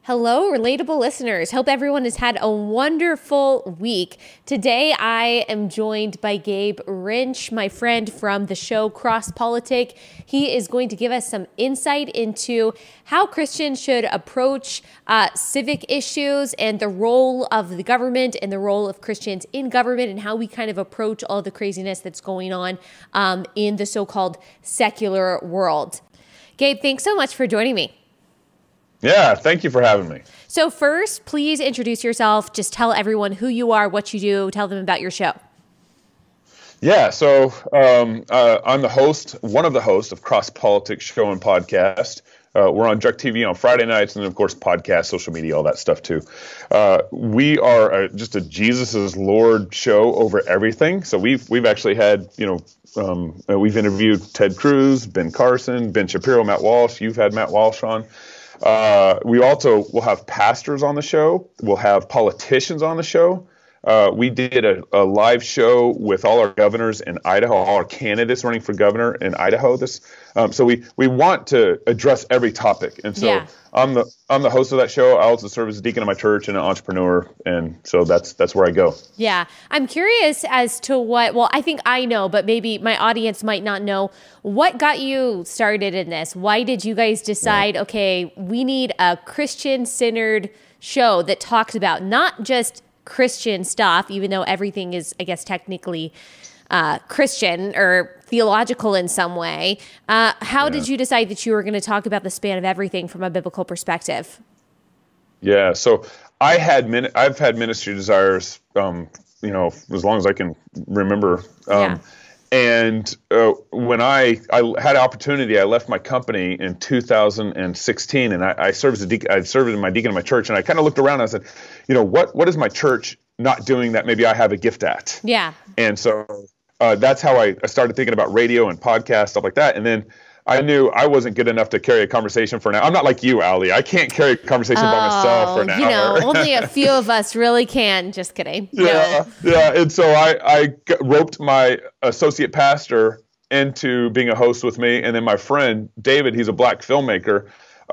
Hello, relatable listeners. Hope everyone has had a wonderful week. Today, I am joined by Gabe Rench, my friend from the show Cross Politic. He is going to give us some insight into how Christians should approach civic issues and the role of the government and the role of Christians in government and how we kind of approach all the craziness that's going on in the so-called secular world. Gabe, thanks so much for joining me. Yeah, thank you for having me. So first, please introduce yourself. Just tell everyone who you are, what you do. Tell them about your show. Yeah, so I'm the host, one of the hosts of Cross Politics show and podcast. We're on Direct TV on Friday nights, and then, of course, podcast, social media, all that stuff too. We are just a Jesus is Lord show over everything. So we've actually had, we've interviewed Ted Cruz, Ben Carson, Ben Shapiro, Matt Walsh. You've had Matt Walsh on. We also will have pastors on the show. We'll have politicians on the show. We did a live show with all our governors in Idaho, all our candidates running for governor in Idaho. So we want to address every topic. And so yeah. I'm the host of that show. I also serve as a deacon in my church and an entrepreneur. And so that's where I go. Yeah. I'm curious as to I think I know, but maybe my audience might not know. What got you started in this? Why did you guys decide, okay, we need a Christian-centered show that talks about not just Christian stuff, even though everything is, I guess, technically Christian or theological in some way. How did you decide that you were going to talk about the span of everything from a biblical perspective? Yeah, so I've had ministry desires, as long as I can remember. And when I had opportunity, I left my company in 2016, and I served as a deacon. I served as my deacon in my church, and I kind of looked around and I said, what is my church not doing that maybe I have a gift at? Yeah. And so that's how I started thinking about radio and podcasts, stuff like that. And then I knew I wasn't good enough to carry a conversation for an hour. I'm not like you, Ali. I can't carry a conversation by myself for an hour. Only a few of us really can. Just kidding. Yeah. And so I roped my associate pastor into being a host with me. And then my friend, David, he's a black filmmaker.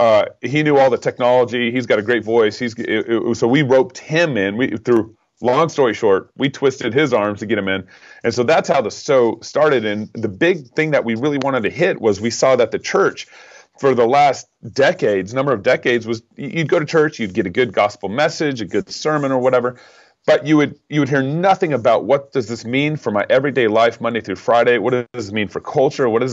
He knew all the technology. He's got a great voice. So we roped him in. Long story short, we twisted his arms to get him in. And so that's how the show started. And the big thing that we really wanted to hit was we saw that the church for the last number of decades was you'd go to church, you'd get a good gospel message, a good sermon or whatever, but you would hear nothing about what does this mean for my everyday life, Monday through Friday? What does this mean for culture? What does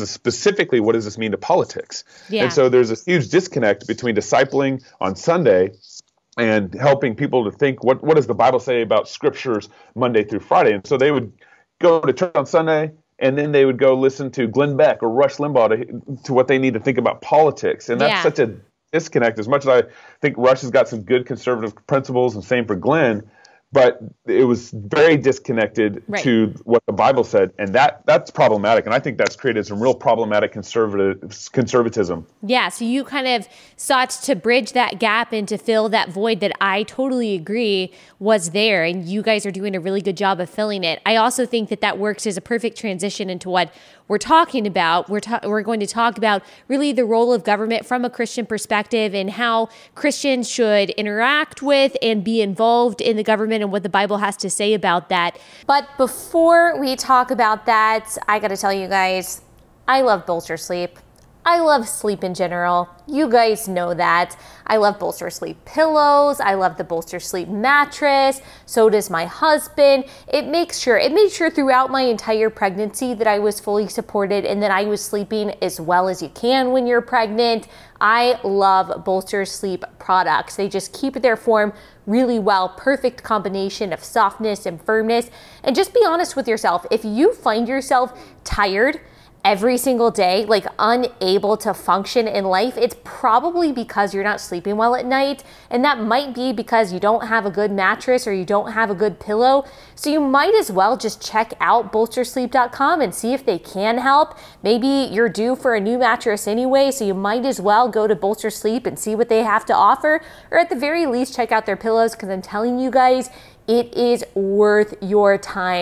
this mean to politics? Yeah. And so there's a huge disconnect between discipling on Sunday and helping people to think, what does the Bible say about scriptures Monday through Friday? And so they would go to church on Sunday, and then they would go listen to Glenn Beck or Rush Limbaugh to what they need to think about politics. And that's such a disconnect. As much as I think Rush has got some good conservative principles, and same for Glenn, but it was very disconnected to what the Bible said, and that's problematic. And I think that's created some real problematic conservatism. Yeah, so you kind of sought to bridge that gap and to fill that void that I totally agree was there, and you guys are doing a really good job of filling it. I also think that works as a perfect transition into what we're talking about. We're going to talk about really the role of government from a Christian perspective and how Christians should interact with and be involved in the government and what the Bible has to say about that. But before we talk about that, I got to tell you guys, I love Bolster Sleep. I love sleep in general. You guys know that. I love Bolster Sleep pillows. I love the Bolster Sleep mattress. So does my husband. It made sure throughout my entire pregnancy that I was fully supported and that I was sleeping as well as you can when you're pregnant. I love Bolster Sleep products. They just keep their form really well. Perfect combination of softness and firmness. And just be honest with yourself. If you find yourself tired every single day, like unable to function in life, it's probably because you're not sleeping well at night. And that might be because you don't have a good mattress or you don't have a good pillow. So you might as well just check out bolstersleep.com and see if they can help. Maybe you're due for a new mattress anyway, so you might as well go to Bolster Sleep and see what they have to offer. Or at the very least, check out their pillows, because I'm telling you guys, it is worth your time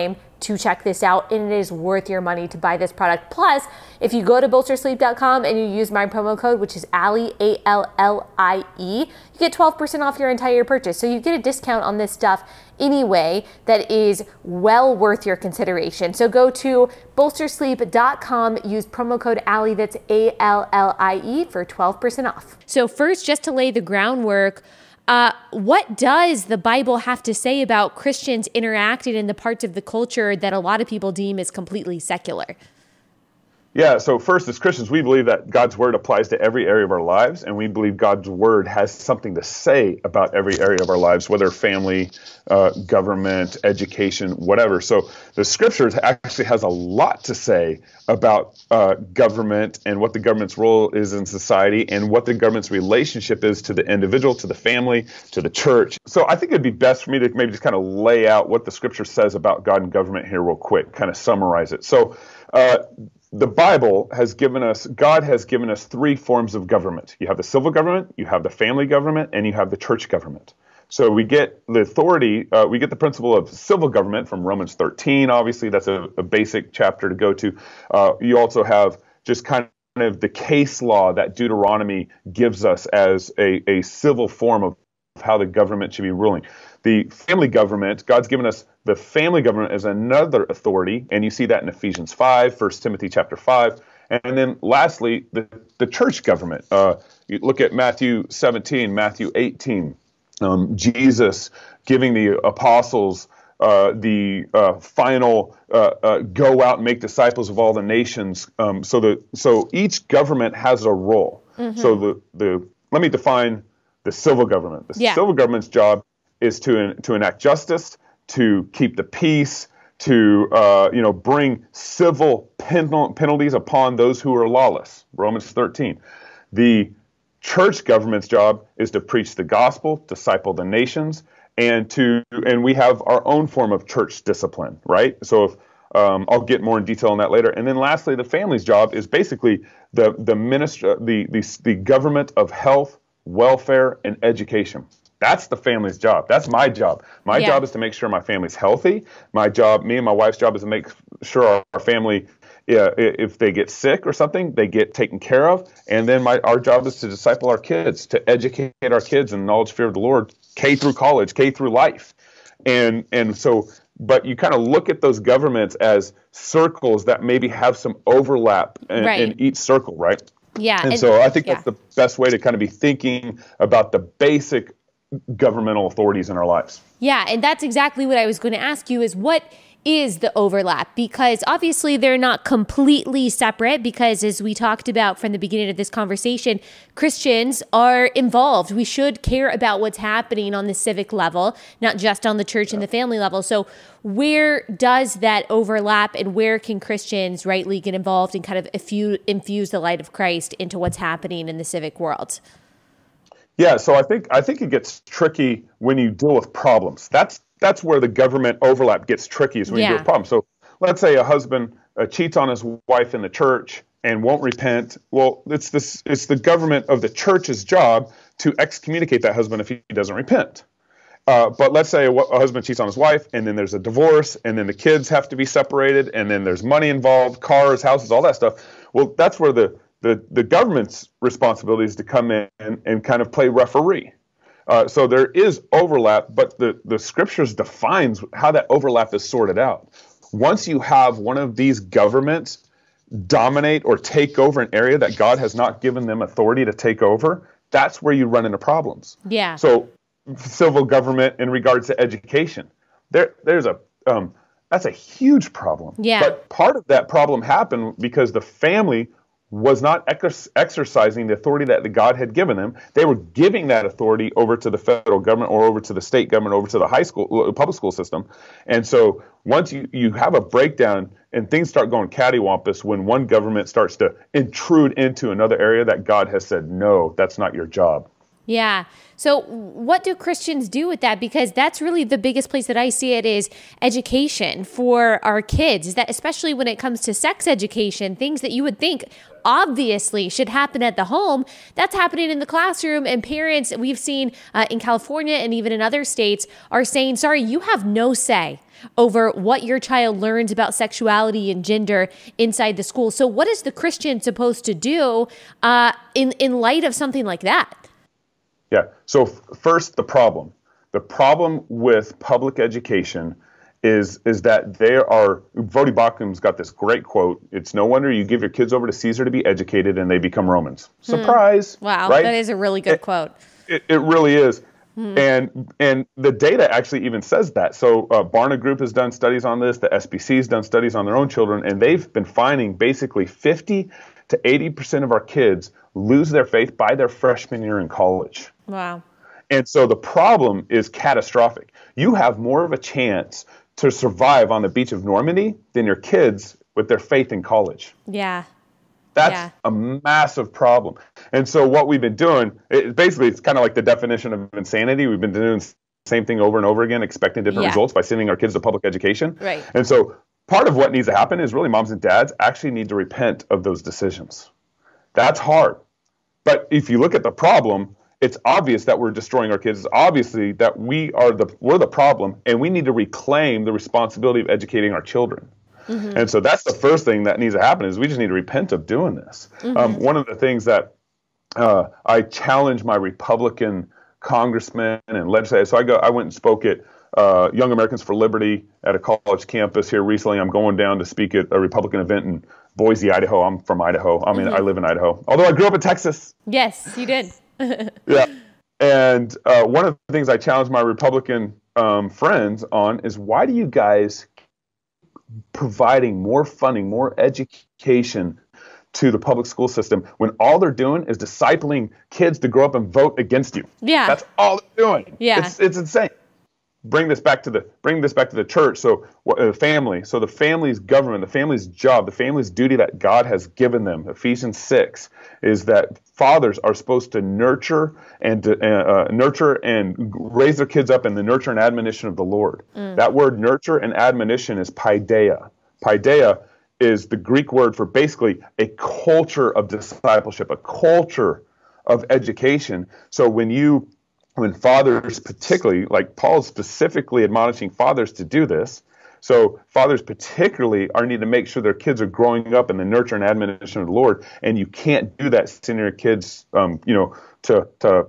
to check this out, and it is worth your money to buy this product. Plus, if you go to bolstersleep.com and you use my promo code, which is Allie, A-L-L-I-E, you get 12% off your entire purchase. So you get a discount on this stuff anyway that is well worth your consideration. So go to bolstersleep.com, use promo code Allie, that's A-L-L-I-E, for 12% off. So first, just to lay the groundwork, what does the Bible have to say about Christians interacting in the parts of the culture that a lot of people deem as completely secular? Yeah, so first, as Christians, we believe that God's word applies to every area of our lives, and we believe God's word has something to say about every area of our lives, whether family, government, education, whatever. So the scriptures actually has a lot to say about government and what the government's role is in society and what the government's relationship is to the individual, to the family, to the church. So I think it'd be best for me to maybe just kind of lay out what the scripture says about God and government here real quick, kind of summarize it. So the Bible has given us, God has given us three forms of government. You have the civil government, you have the family government, and you have the church government. So we get the authority, we get the principle of civil government from Romans 13. Obviously, that's a basic chapter to go to. You also have just kind of the case law that Deuteronomy gives us as a civil form of how the government should be ruling. The family government, God's given us the family government as another authority, and you see that in Ephesians 5, 1 Timothy chapter 5. And then lastly, the church government. You look at Matthew 17, Matthew 18, Jesus giving the apostles the final go out and make disciples of all the nations. So each government has a role. Mm-hmm. So let me define the civil government. The civil government's job is to enact justice, to keep the peace, to bring civil penalties upon those who are lawless. Romans 13. The church government's job is to preach the gospel, disciple the nations, and we have our own form of church discipline, right? So I'll get more in detail on that later. And then lastly, the family's job is basically the government of health, welfare, and education. That's the family's job. That's my job. My job is to make sure my family's healthy. Me and my wife's job is to make sure our family, if they get sick or something, they get taken care of. And then our job is to disciple our kids, to educate our kids in knowledge, fear of the Lord, K through college, K through life. But you kind of look at those governments as circles that maybe have some overlap in each circle, right? Yeah. And so I think that's the best way to kind of be thinking about the basic governmental authorities in our lives. Yeah, and that's exactly what I was going to ask you is what is the overlap? Because obviously they're not completely separate because as we talked about from the beginning of this conversation, Christians are involved. We should care about what's happening on the civic level, not just on the church and the family level. So where does that overlap and where can Christians rightly get involved and kind of infuse the light of Christ into what's happening in the civic world? Yeah, so I think it gets tricky when you deal with problems. That's where the government overlap gets tricky is when you deal with problems. So let's say a husband cheats on his wife in the church and won't repent. Well, it's the government of the church's job to excommunicate that husband if he doesn't repent. But let's say a husband cheats on his wife and then there's a divorce and then the kids have to be separated and then there's money involved, cars, houses, all that stuff. Well, that's where the government's responsibility is to come in and kind of play referee. So there is overlap, but the scriptures defines how that overlap is sorted out. Once you have one of these governments dominate or take over an area that God has not given them authority to take over, that's where you run into problems. Yeah. So civil government in regards to education, that's a huge problem. Yeah. But part of that problem happened because the family was not exercising the authority that God had given them. They were giving that authority over to the federal government or over to the state government, over to the high school, public school system. And so once you have a breakdown and things start going cattywampus when one government starts to intrude into another area that God has said, no, that's not your job. Yeah. So what do Christians do with that? Because that's really the biggest place that I see it is education for our kids, is that especially when it comes to sex education, things that you would think obviously should happen at the home, that's happening in the classroom. And parents, we've seen in California and even in other states, are saying, sorry, you have no say over what your child learns about sexuality and gender inside the school. So what is the Christian supposed to do in light of something like that? Yeah. So first, the problem. The problem with public education is that Voddie Baucham's got this great quote. It's no wonder you give your kids over to Caesar to be educated and they become Romans. Surprise. Wow. Right? That is a really good quote. It really is. And the data actually even says that. So Barna Group has done studies on this. The SBC has done studies on their own children, and they've been finding basically 50 to 80% of our kids lose their faith by their freshman year in college. Wow. And so the problem is catastrophic. You have more of a chance to survive on the beach of Normandy than your kids with their faith in college. Yeah. That's a massive problem. And so what we've been doing, it's kind of like the definition of insanity. We've been doing the same thing over and over again, expecting different results by sending our kids to public education. Right. And so part of what needs to happen is really moms and dads actually need to repent of those decisions. That's hard. But if you look at the problem, it's obvious that we're destroying our kids. It's obviously that we're the problem, and we need to reclaim the responsibility of educating our children. And so that's the first thing that needs to happen is we just need to repent of doing this. One of the things that I challenge my Republican congressmen and legislators. So I went and spoke at Young Americans for Liberty at a college campus here recently. I'm going down to speak at a Republican event in Boise, Idaho. I'm from Idaho. I mean, I live in Idaho, although I grew up in Texas. Yes, you did. Yeah. And one of the things I challenge my Republican friends on is, why do you guys providing more funding, more education to the public school system when all they're doing is discipling kids to grow up and vote against you? Yeah. That's all they're doing. Yeah. It's insane. Bring this back to the church. So the family. So the family's government, the family's job, the family's duty that God has given them, Ephesians 6, is that fathers are supposed to nurture and raise their kids up in the nurture and admonition of the Lord. That word nurture and admonition is paideia. Paideia is the Greek word for basically a culture of discipleship, a culture of education. So when fathers, particularly, like Paul's specifically admonishing fathers to do this, so fathers particularly need to make sure their kids are growing up in the nurture and admonition of the Lord, and you can't do that sending your kids, to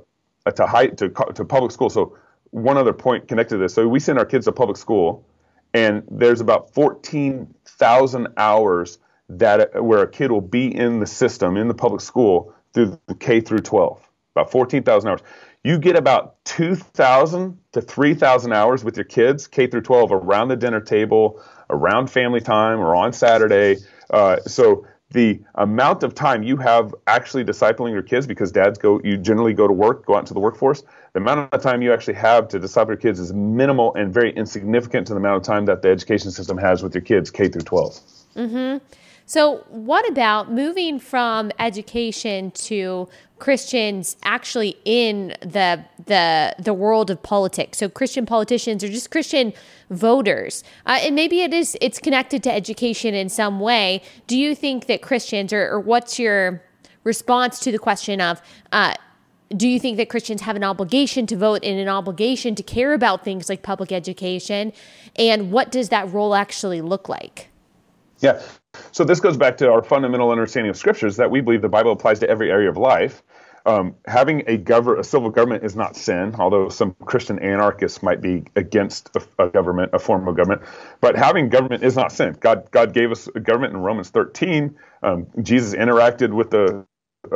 public school. So one other point connected to this: so we send our kids to public school, and there's about 14,000 hours where a kid will be in the system in the public school through the K through 12. About 14,000 hours. You get about 2,000 to 3,000 hours with your kids, K through 12, around the dinner table, around family time, or on Saturday. So the amount of time you have actually discipling your kids, because you generally go to work, go out into the workforce, the amount of time you actually have to disciple your kids is minimal and very insignificant to the amount of time that the education system has with your kids, K through 12. So what about moving from education to Christians actually in the world of politics? So Christian politicians or just Christian voters, and maybe it's connected to education in some way. Do you think that Christians, or what's your response to the question of, do you think that Christians have an obligation to vote and an obligation to care about things like public education? And what does that role actually look like? Yeah. So this goes back to our fundamental understanding of scriptures, that we believe the Bible applies to every area of life. Having a civil government is not sin, although some Christian anarchists might be against a government, a form of government. But having government is not sin. God gave us a government in Romans 13. Jesus interacted with the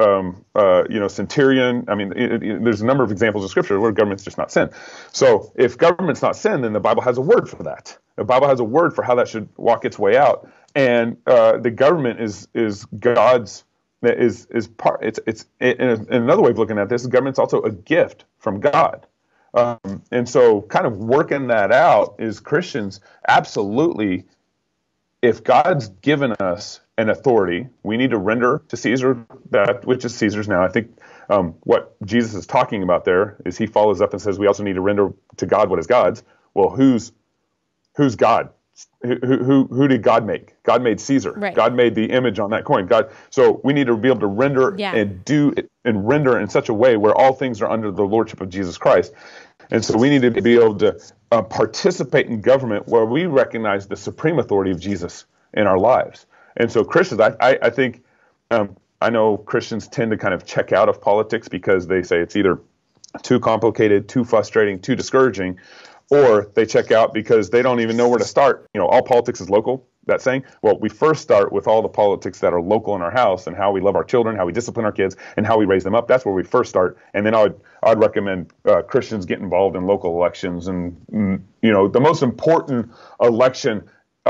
centurion. I mean, there's a number of examples of scripture where government's just not sin. So if government's not sin, then the Bible has a word for that. The Bible has a word for how that should walk its way out. And the government is God's. Is part. It's another way of looking at this. The government's also a gift from God. And so kind of working that out is Christians absolutely, if God's given us an authority, we need to render to Caesar that which is Caesar's now. I think what Jesus is talking about there is he follows up and says we also need to render to God what is God's. Well, who's God? Who did God make? God made Caesar. Right. God made the image on that coin. So we need to be able to render and do it and render in such a way where all things are under the lordship of Jesus Christ. And so we need to be able to participate in government where we recognize the supreme authority of Jesus in our lives. And so Christians, I think, I know Christians tend to kind of check out of politics because they say it's either too complicated, too frustrating, too discouraging, or they check out because they don't even know where to start. All politics is local, that saying. Well, we first start with all the politics that are local in our house and how we love our children, how we discipline our kids, and how we raise them up. That's where we first start. And then I'd recommend Christians get involved in local elections. And, the most important election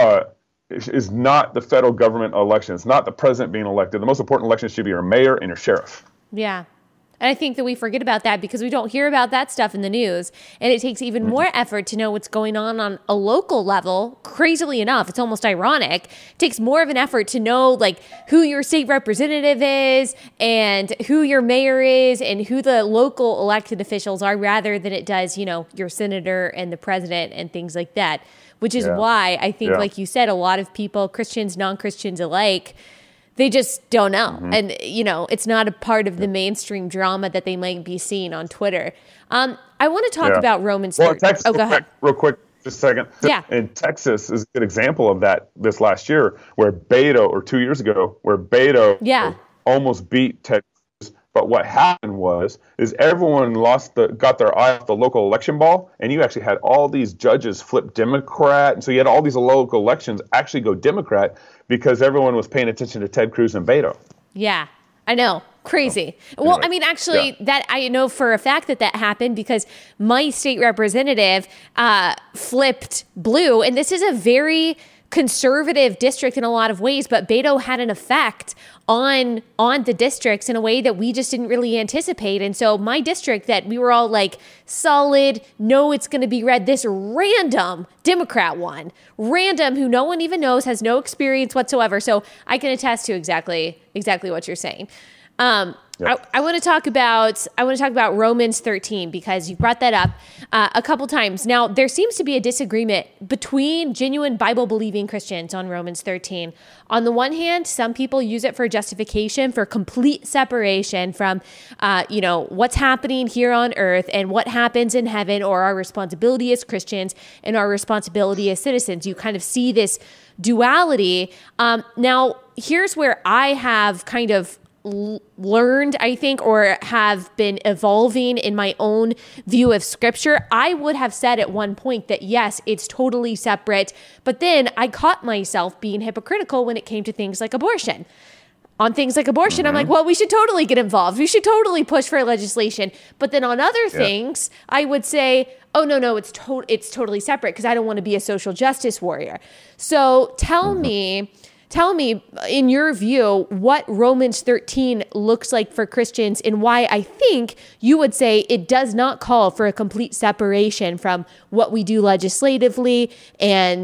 is not the federal government election. It's not the president being elected. The most important election should be your mayor and your sheriff. Yeah. And I think that we forget about that because we don't hear about that stuff in the news. And it takes even more effort to know what's going on a local level. Crazily enough, it's almost ironic. It takes more of an effort to know who your state representative is and who your mayor is and who the local elected officials are rather than it does, your senator and the president and things like that. Which is why I think, like you said, a lot of people, Christians, non-Christians alike, they just don't know. And, it's not a part of the mainstream drama that they might be seeing on Twitter. I want to talk about Romans 13. Texas, go ahead. Real quick, just a second. Yeah. And Texas is a good example of that this last year where Beto, or 2 years ago, where Beto almost beat Ted Cruz. But what happened is everyone got their eye off the local election ball, and you actually had all these judges flip Democrat. And so you had all these local elections actually go Democrat because everyone was paying attention to Ted Cruz and Beto. Yeah, I know. Crazy. Well, I mean, actually, that I know for a fact that happened because my state representative flipped blue. And this is a very conservative district in a lot of ways, but Beto had an effect on the districts in a way that we just didn't really anticipate. And so my district that we were all solid, no, it's going to be red, this random Democrat won, random who no one even knows, has no experience whatsoever. So I can attest to exactly what you're saying. I want to talk about Romans 13 because you brought that up a couple times. Now, there seems to be a disagreement between genuine Bible-believing Christians on Romans 13. On the one hand, some people use it for justification, for complete separation from, what's happening here on earth and what happens in heaven, or our responsibility as Christians and our responsibility as citizens. You kind of see this duality. Now, here's where I have kind of learned, I think, or have been evolving in my own view of scripture. I would have said at one point that yes, it's totally separate, but then I caught myself being hypocritical when it came to things like abortion. On things like abortion, I'm like, well, we should totally get involved. We should totally push for legislation. But then on other things, I would say, oh, no, it's totally separate because I don't want to be a social justice warrior. So tell me, in your view, what Romans 13 looks like for Christians and why I think you would say it does not call for a complete separation from what we do legislatively and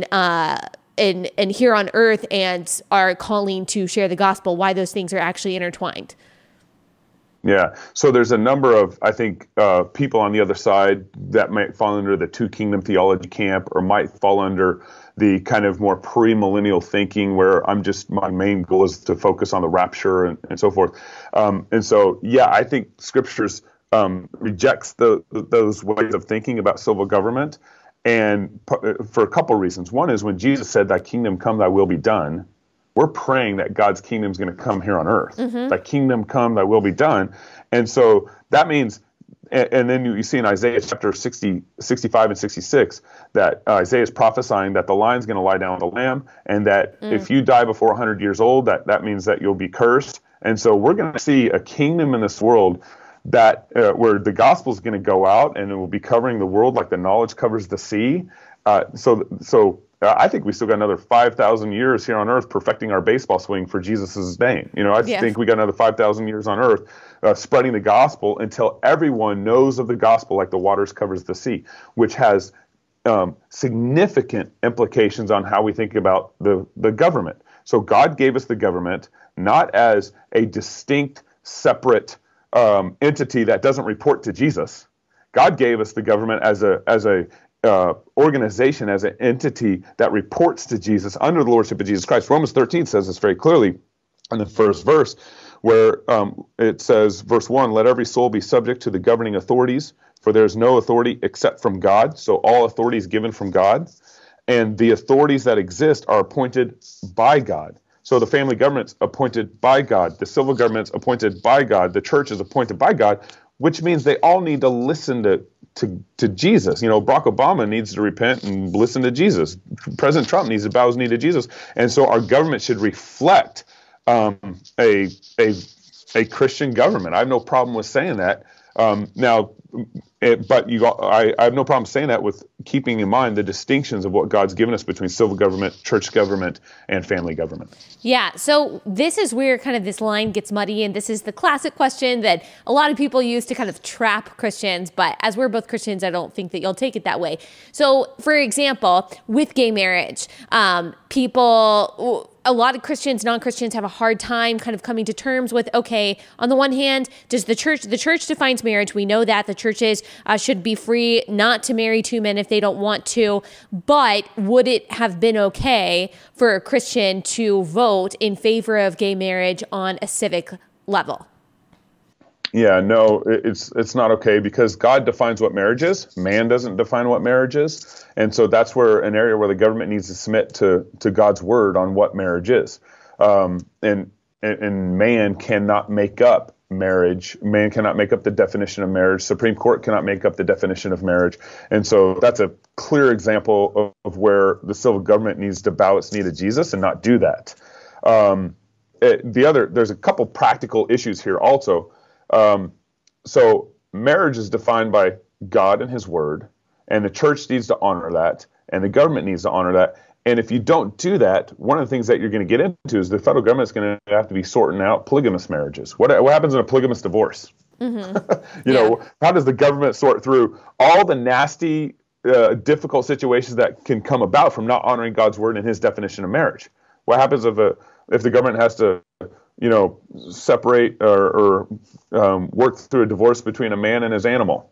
here on earth and our calling to share the gospel, why those things are actually intertwined. Yeah. So there's a number of, I think, people on the other side that might fall under the two kingdom theology camp or might fall under the kind of more pre-millennial thinking where my main goal is to focus on the rapture and so forth. And so, I think scriptures rejects those ways of thinking about civil government. And for a couple of reasons. One is when Jesus said, thy kingdom come, thy will be done, we're praying that God's kingdom is going to come here on earth. Thy kingdom come, thy will be done. And so that means, and then you see in Isaiah chapter 60, 65 and 66, that Isaiah is prophesying that the lion's going to lie down with the lamb, and that if you die before 100 years old, that means that you'll be cursed. And so we're going to see a kingdom in this world that where the gospel is going to go out and it will be covering the world like the knowledge covers the sea. So I think we still got another 5,000 years here on earth perfecting our baseball swing for Jesus' name. I think we got another 5,000 years on earth spreading the gospel until everyone knows of the gospel like the waters covers the sea, which has significant implications on how we think about the government. So God gave us the government not as a distinct, separate entity that doesn't report to Jesus. God gave us the government as a organization, as an entity that reports to Jesus under the lordship of Jesus Christ. Romans 13 says this very clearly in the first verse, where it says, verse 1, let every soul be subject to the governing authorities, for there is no authority except from God. So all authority is given from God. And the authorities that exist are appointed by God. So the family government's appointed by God. The civil government's appointed by God. The church is appointed by God, which means they all need to listen to Jesus. You know, Barack Obama needs to repent and listen to Jesus. President Trump needs to bow his knee to Jesus. And so our government should reflect a Christian government. I have no problem with saying that. I have no problem saying that with keeping in mind the distinctions of what God's given us between civil government, church government, and family government. Yeah, so this is where kind of this line gets muddy, and this is the classic question that a lot of people use to kind of trap Christians, but as we're both Christians, I don't think that you'll take it that way. So, for example, with gay marriage, a lot of Christians, non-Christians have a hard time kind of coming to terms with, okay, on the one hand, does the church defines marriage. We know that the churches should be free not to marry two men if they don't want to, but would it have been okay for a Christian to vote in favor of gay marriage on a civic level? Yeah, no, it's not okay, because God defines what marriage is. Man doesn't define what marriage is. And so that's where an area where the government needs to submit to God's word on what marriage is. And man cannot make up marriage. Man cannot make up the definition of marriage. Supreme Court cannot make up the definition of marriage. And so that's a clear example of where the civil government needs to bow its knee to Jesus and not do that. There's a couple practical issues here also. So marriage is defined by God and his word, and the church needs to honor that, and the government needs to honor that. And if you don't do that, one of the things that you're going to get into is the federal government is going to have to be sorting out polygamous marriages. What happens in a polygamous divorce? Mm-hmm. How does the government sort through all the nasty, difficult situations that can come about from not honoring God's word and his definition of marriage? What happens if the government has to separate or work through a divorce between a man and his animal?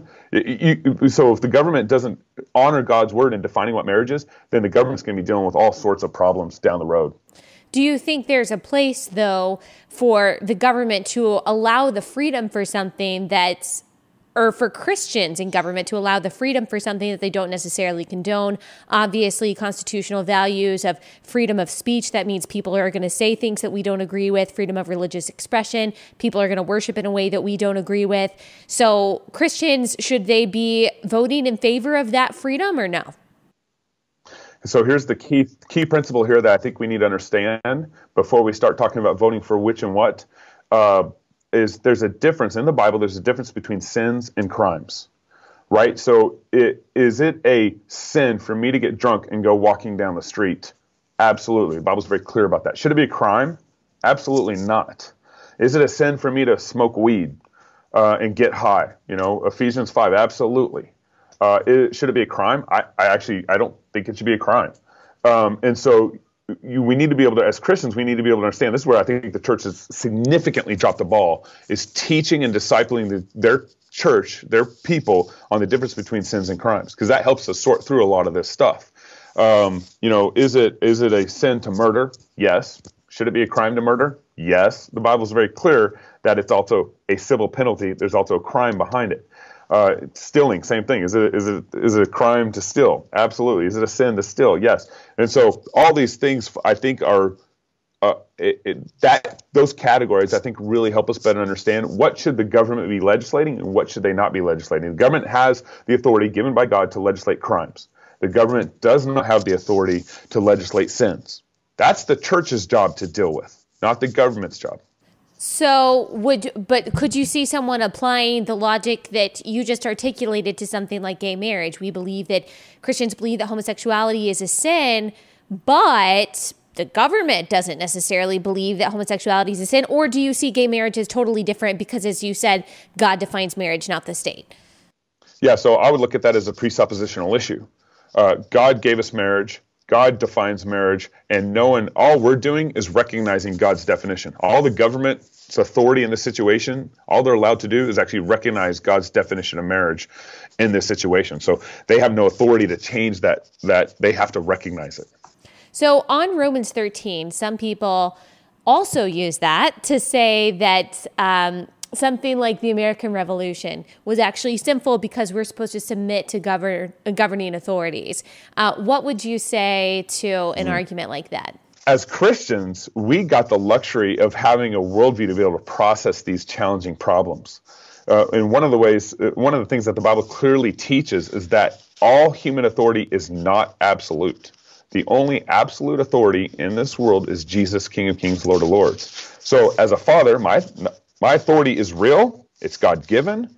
So if the government doesn't honor God's word in defining what marriage is, then the government's going to be dealing with all sorts of problems down the road. Do you think there's a place, though, for the government to allow the freedom for something that's, or for Christians in government to allow the freedom for something that they don't necessarily condone? Obviously, constitutional values of freedom of speech, that means people are going to say things that we don't agree with, freedom of religious expression, people are going to worship in a way that we don't agree with. So Christians, should they be voting in favor of that freedom or no? So here's the key principle here that I think we need to understand before we start talking about voting for which and what. Is there's a difference in the Bible. There's a difference between sins and crimes, right? So is it a sin for me to get drunk and go walking down the street? Absolutely. The Bible's very clear about that. Should it be a crime? Absolutely not. Is it a sin for me to smoke weed and get high? Ephesians 5, absolutely. Should it be a crime? I don't think it should be a crime. And so we need to be able to, as Christians, we need to be able to understand. This is where I think the church has significantly dropped the ball, is teaching and discipling their church, their people, on the difference between sins and crimes, because that helps us sort through a lot of this stuff. Is it a sin to murder? Yes. Should it be a crime to murder? Yes. The Bible is very clear that it's also a civil penalty. There's also a crime behind it. Stealing, same thing. Is it a crime to steal? Absolutely. Is it a sin to steal? Yes. And so all these things, I think, are those categories, I think, really help us better understand what should the government be legislating and what should they not be legislating. The government has the authority given by God to legislate crimes. The government does not have the authority to legislate sins. That's the church's job to deal with, not the government's job. So could you see someone applying the logic that you just articulated to something like gay marriage? We believe that Christians believe that homosexuality is a sin, but the government doesn't necessarily believe that homosexuality is a sin. Or do you see gay marriage as totally different because, as you said, God defines marriage, not the state? Yeah, so I would look at that as a presuppositional issue. God gave us marriage. God defines marriage, and knowing all we're doing is recognizing God's definition. All the government's authority in this situation, all they're allowed to do is actually recognize God's definition of marriage in this situation. So they have no authority to change that they have to recognize it. So on Romans 13, some people also use that to say that something like the American Revolution was actually sinful because we're supposed to submit to governing authorities. What would you say to an argument like that? As Christians, we got the luxury of having a worldview to be able to process these challenging problems. And one of the things that the Bible clearly teaches is that all human authority is not absolute. The only absolute authority in this world is Jesus, King of Kings, Lord of Lords. So as a father, my authority is real. It's God-given.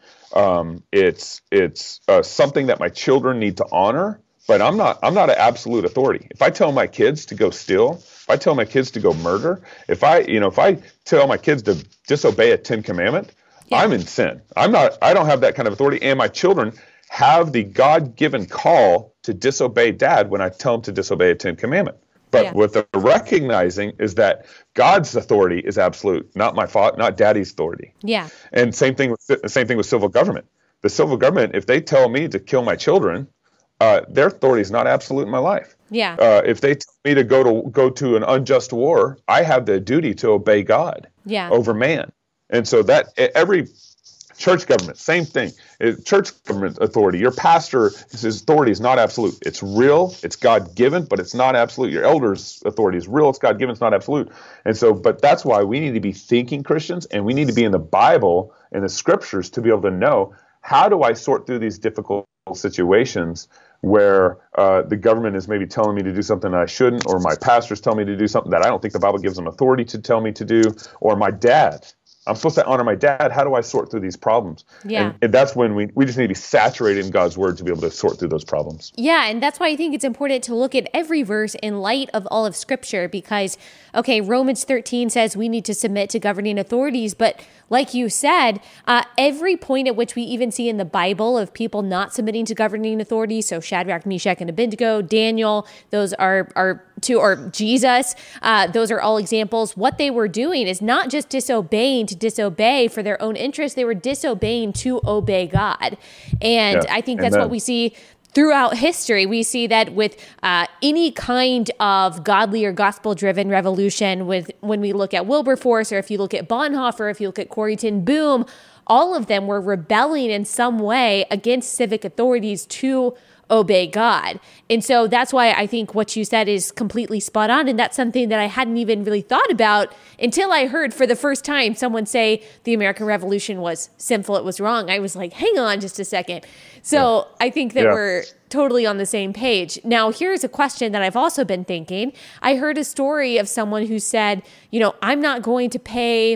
It's something that my children need to honor. But I'm not an absolute authority. If I tell my kids to go steal, if I tell my kids to go murder, if I tell my kids to disobey a 10 commandment, I'm in sin. I don't have that kind of authority. And my children have the God-given call to disobey dad when I tell them to disobey a 10 commandment. But what they're recognizing is that God's authority is absolute, not not daddy's authority. Yeah. And same thing with civil government. The civil government, if they tell me to kill my children, their authority is not absolute in my life. Yeah. If they tell me to go to an unjust war, I have the duty to obey God over man. And so that every church government, same thing. Church government authority, your pastor's authority is not absolute. It's real, it's God-given, but it's not absolute. Your elder's authority is real, it's God-given, it's not absolute. And so, but that's why we need to be thinking Christians, and we need to be in the Bible and the scriptures to be able to know, how do I sort through these difficult situations where the government is maybe telling me to do something I shouldn't, or my pastor's telling me to do something that I don't think the Bible gives them authority to tell me to do, or my dad. I'm supposed to honor my dad. How do I sort through these problems? Yeah. And that's when we just need to be saturated in God's word to be able to sort through those problems. Yeah, and that's why I think it's important to look at every verse in light of all of Scripture, because, okay, Romans 13 says we need to submit to governing authorities, but like you said, every point at which we even see in the Bible of people not submitting to governing authorities, so Shadrach, Meshach, and Abednego, Daniel, those are two, or Jesus, those are all examples. What they were doing is not just disobeying to disobey for their own interest, they were disobeying to obey God. And I think that's what we see throughout history. We see that with any kind of godly or gospel-driven revolution, when we look at Wilberforce, or if you look at Bonhoeffer, if you look at Corrie ten Boom, all of them were rebelling in some way against civic authorities to obey God. And so that's why I think what you said is completely spot on. And that's something that I hadn't even really thought about until I heard for the first time someone say the American Revolution was sinful, it was wrong. I was like, hang on just a second. So I think that we're totally on the same page. Now, here's a question that I've also been thinking. I heard a story of someone who said, I'm not going to pay,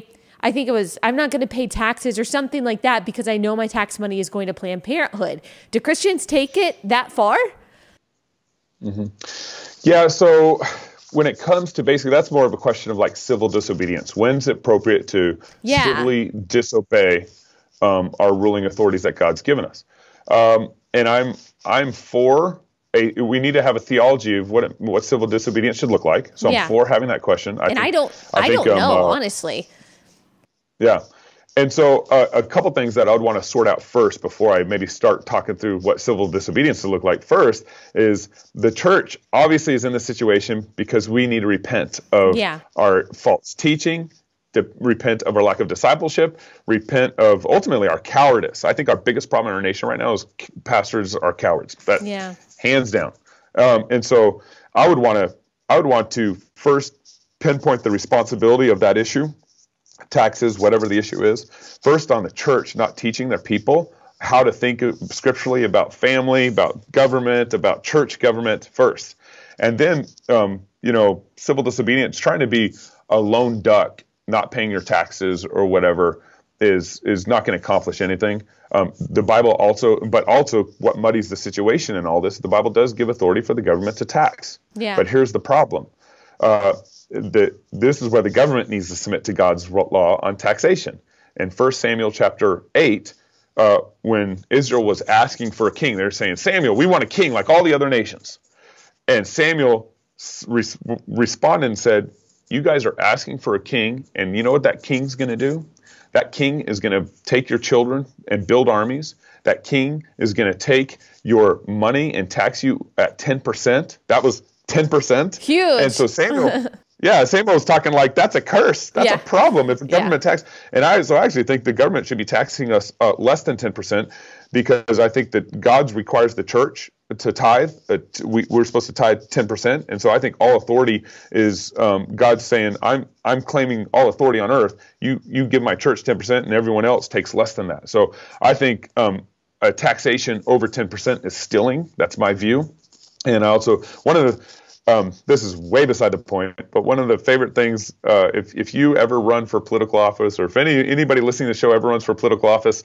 I'm not going to pay taxes or something like that because I know my tax money is going to Planned Parenthood. Do Christians take it that far? Mm-hmm. Yeah, so when it comes to basically, that's more of a question of like civil disobedience. When's it appropriate to civilly disobey our ruling authorities that God's given us? And I'm for we need to have a theology of what civil disobedience should look like. So I'm for having that question. I don't know, honestly. Yeah. And so a couple things that I would want to sort out first before I maybe start talking through what civil disobedience would look like first is the church obviously is in this situation because we need to repent of our false teaching, to repent of our lack of discipleship, repent of ultimately our cowardice. I think our biggest problem in our nation right now is pastors are cowards. Hands down. And so I would want to first pinpoint the responsibility of that issue. Taxes, whatever the issue is, first on the church not teaching their people how to think scripturally about family, about government, about church government first. And then, civil disobedience, trying to be a lone duck, not paying your taxes or whatever is not going to accomplish anything. The Bible also what muddies the situation in all this, the Bible does give authority for the government to tax. Yeah. But here's the problem. This is where the government needs to submit to God's law on taxation. In 1 Samuel chapter 8, when Israel was asking for a king, they're saying, Samuel, we want a king like all the other nations. And Samuel responded and said, you guys are asking for a king, and you know what that king's going to do? That king is going to take your children and build armies. That king is going to take your money and tax you at 10%. That was 10%. Huge. And so Samuel, Samuel was talking like, that's a curse. That's a problem. It's a government tax. And I actually think the government should be taxing us less than 10%, because I think that God requires the church to tithe. We're supposed to tithe 10%. And so I think all authority is God saying, I'm claiming all authority on earth. You give my church 10% and everyone else takes less than that. So I think a taxation over 10% is stealing. That's my view. And I also, one of the, this is way beside the point, but one of the favorite things, if you ever run for political office, or if anybody listening to the show ever runs for political office,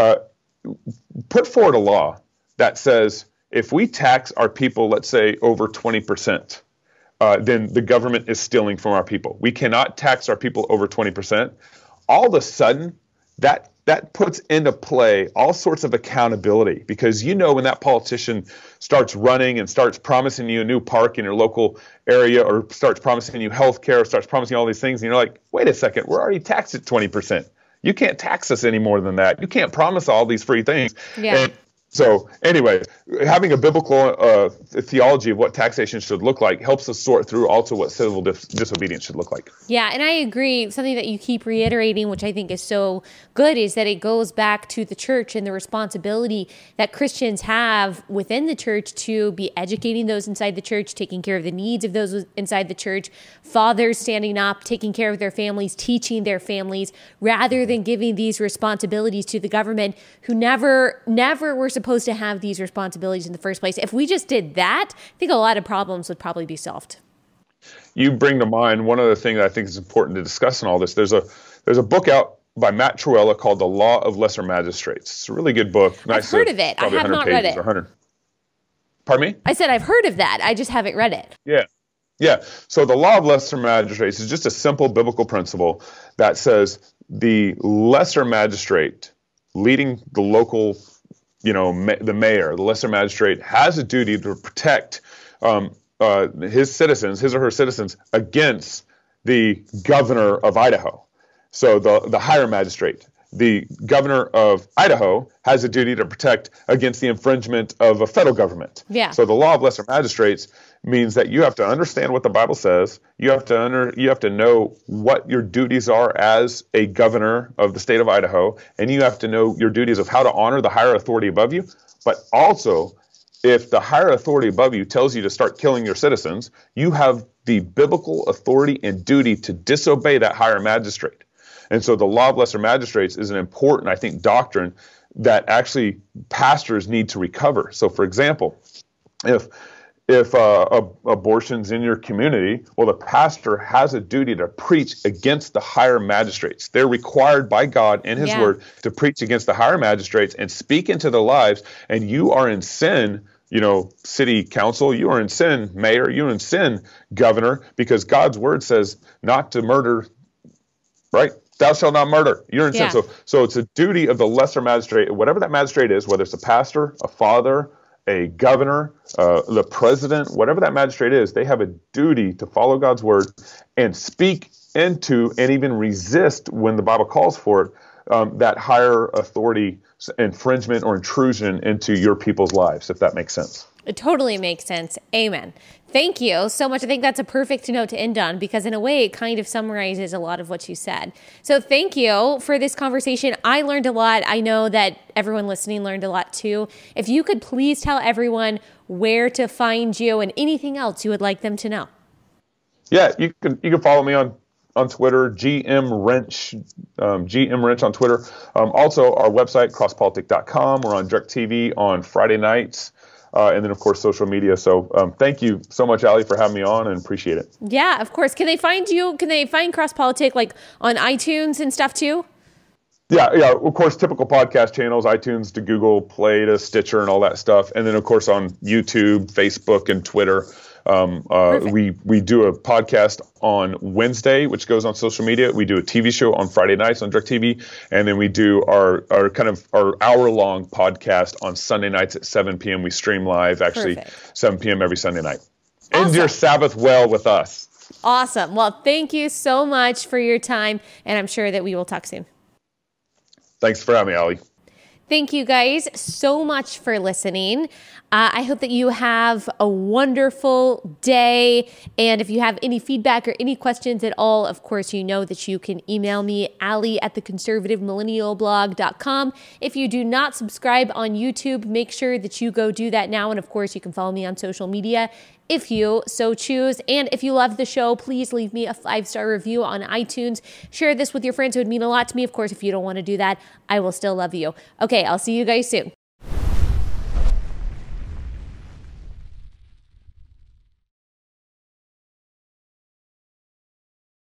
put forward a law that says, if we tax our people, let's say over 20%, then the government is stealing from our people. We cannot tax our people over 20%. All of a sudden, that puts into play all sorts of accountability, because when that politician starts running and starts promising you a new park in your local area, or starts promising you health care, or starts promising you all these things, and you're like, wait a second, we're already taxed at 20%. You can't tax us any more than that. You can't promise all these free things. Yeah. And so anyway, having a biblical theology of what taxation should look like helps us sort through also what civil disobedience should look like. Yeah, and I agree. Something that you keep reiterating, which I think is so good, is that it goes back to the church and the responsibility that Christians have within the church to be educating those inside the church, taking care of the needs of those inside the church, fathers standing up, taking care of their families, teaching their families, rather than giving these responsibilities to the government, who never were supposed to have these responsibilities in the first place. If we just did that, I think a lot of problems would probably be solved. You bring to mind one other thing that I think is important to discuss in all this. There's a book out by Matt Trewhella called The Law of Lesser Magistrates. It's a really good book. I've heard of it. I have not read it. Pardon me? I said I've heard of that. I just haven't read it. Yeah. So the Law of Lesser Magistrates is just a simple biblical principle that says the lesser magistrate leading the local, the mayor, the lesser magistrate, has a duty to protect his or her citizens against the governor of Idaho. So the higher magistrate, the governor of Idaho, has a duty to protect against the infringement of a federal government. Yeah. So the Law of Lesser Magistrates means that you have to understand what the Bible says. You have to know what your duties are as a governor of the state of Idaho, and you have to know your duties of how to honor the higher authority above you. But also, if the higher authority above you tells you to start killing your citizens, you have the biblical authority and duty to disobey that higher magistrate. And so the Law of Lesser Magistrates is an important, I think, doctrine that actually pastors need to recover. So, for example, if abortion's in your community, well, the pastor has a duty to preach against the higher magistrates. They're required by God and His Word to preach against the higher magistrates and speak into their lives. And you are in sin, city council, you are in sin, mayor, you're in sin, governor, because God's Word says not to murder, right? Thou shalt not murder. You're in sin. So it's a duty of the lesser magistrate, whatever that magistrate is, whether it's a pastor, a father, a governor, the president, whatever that magistrate is, they have a duty to follow God's word and speak into and even resist, when the Bible calls for it, that higher authority infringement or intrusion into your people's lives, if that makes sense. It totally makes sense. Amen. Thank you so much. I think that's a perfect note to end on, because in a way it kind of summarizes a lot of what you said. So thank you for this conversation. I learned a lot. I know that everyone listening learned a lot too. If you could please tell everyone where to find you and anything else you would like them to know. Yeah, you can follow me on Twitter, GM Wrench on Twitter. Also our website, crosspolitic.com. We're on DirecTV on Friday nights. And then, of course, social media. So thank you so much, Allie, for having me on, and appreciate it. Yeah, of course. Can they find you? Can they find Cross Politic on iTunes and stuff too? Yeah. Of course, typical podcast channels, iTunes to Google Play to Stitcher and all that stuff. And then, of course, on YouTube, Facebook, and Twitter. We do a podcast on Wednesday, which goes on social media. We do a TV show on Friday nights on DirecTV, and then we do our hour-long podcast on Sunday nights at 7 p.m. We stream live, 7 p.m. every Sunday night. End your Sabbath well with us. Awesome. Well, thank you so much for your time, and I'm sure that we will talk soon. Thanks for having me, Allie. Thank you guys so much for listening. I hope that you have a wonderful day. And if you have any feedback or any questions at all, of course, you know that you can email me, Allie@theconservativemillennialblog.com. If you do not subscribe on YouTube, make sure that you go do that now. And of course, you can follow me on social media if you so choose. And if you love the show, please leave me a 5-star review on iTunes. Share this with your friends. It would mean a lot to me. Of course, if you don't want to do that, I will still love you. Okay, I'll see you guys soon.